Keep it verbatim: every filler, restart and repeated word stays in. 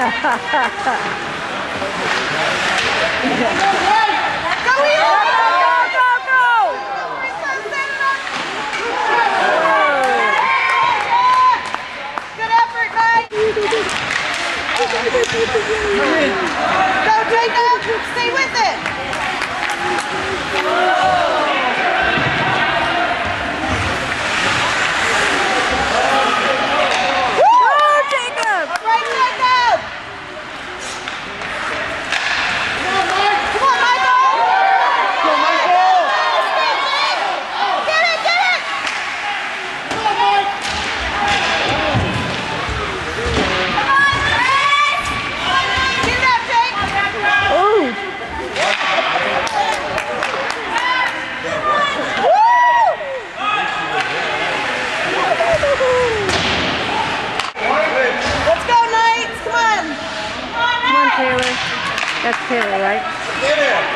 Go, Jacob! Stay with it! Woo, Jacob! Right, Jacob! Come on, Michael! Go, Michael! Get it, get it! Come on, Mike! Let's go, Knights! Come on! Come on, Taylor. That's Taylor, right?